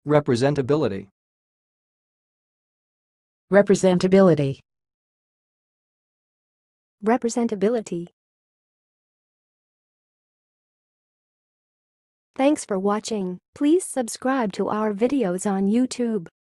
Representability. Representability. Representability. Thanks for watching. Please subscribe to our videos on YouTube.